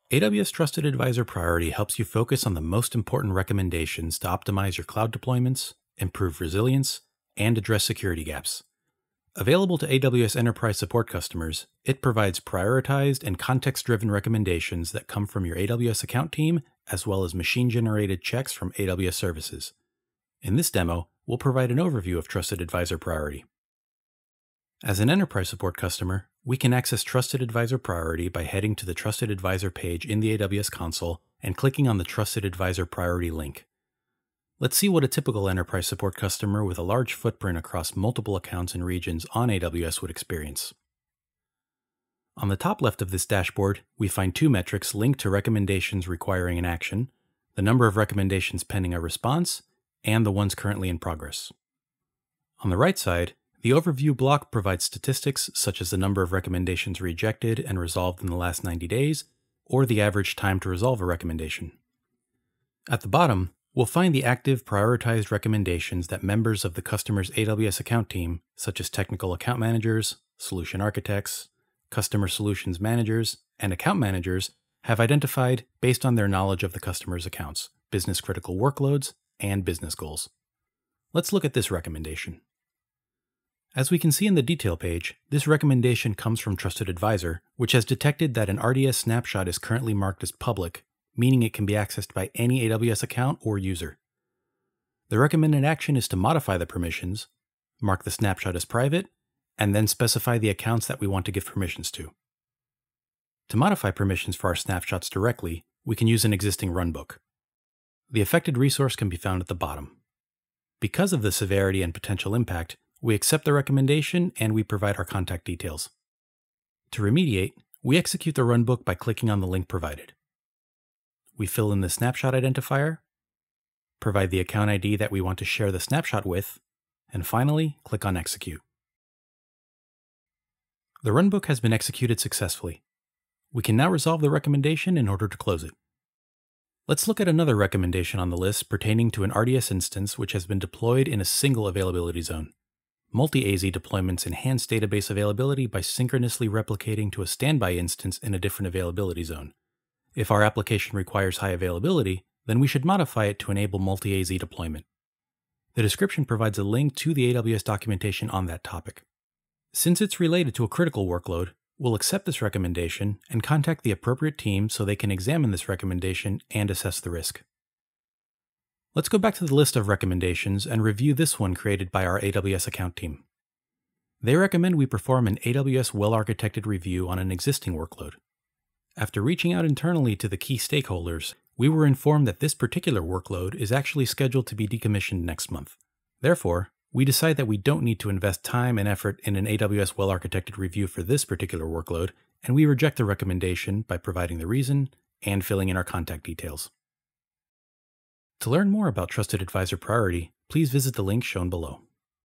AWS Trusted Advisor Priority helps you focus on the most important recommendations to optimize your cloud deployments, improve resilience, and address security gaps. Available to AWS Enterprise Support customers, it provides prioritized and context-driven recommendations that come from your AWS account team, as well as machine-generated checks from AWS services. In this demo, we'll provide an overview of Trusted Advisor Priority. As an Enterprise Support customer, we can access Trusted Advisor Priority by heading to the Trusted Advisor page in the AWS console and clicking on the Trusted Advisor Priority link. Let's see what a typical Enterprise Support customer with a large footprint across multiple accounts and regions on AWS would experience. On the top left of this dashboard, we find two metrics linked to recommendations requiring an action, the number of recommendations pending a response, and the ones currently in progress. On the right side, the overview block provides statistics such as the number of recommendations rejected and resolved in the last 90 days, or the average time to resolve a recommendation. At the bottom, we'll find the active prioritized recommendations that members of the customer's AWS account team, such as technical account managers, solution architects, customer solutions managers, and account managers, have identified based on their knowledge of the customer's accounts, business critical workloads, and business goals. Let's look at this recommendation. As we can see in the detail page, this recommendation comes from Trusted Advisor, which has detected that an RDS snapshot is currently marked as public, meaning it can be accessed by any AWS account or user. The recommended action is to modify the permissions, mark the snapshot as private, and then specify the accounts that we want to give permissions to. To modify permissions for our snapshots directly, we can use an existing runbook. The affected resource can be found at the bottom. Because of the severity and potential impact, we accept the recommendation and we provide our contact details. To remediate, we execute the runbook by clicking on the link provided. We fill in the snapshot identifier, provide the account ID that we want to share the snapshot with, and finally, click on Execute. The runbook has been executed successfully. We can now resolve the recommendation in order to close it. Let's look at another recommendation on the list pertaining to an RDS instance which has been deployed in a single availability zone. Multi-AZ deployments enhance database availability by synchronously replicating to a standby instance in a different availability zone. If our application requires high availability, then we should modify it to enable multi-AZ deployment. The description provides a link to the AWS documentation on that topic. Since it's related to a critical workload, we'll accept this recommendation and contact the appropriate team so they can examine this recommendation and assess the risk. Let's go back to the list of recommendations and review this one created by our AWS account team. They recommend we perform an AWS well-architected review on an existing workload. After reaching out internally to the key stakeholders, we were informed that this particular workload is actually scheduled to be decommissioned next month. Therefore, we decide that we don't need to invest time and effort in an AWS well-architected review for this particular workload, and we reject the recommendation by providing the reason and filling in our contact details. To learn more about Trusted Advisor Priority, please visit the link shown below.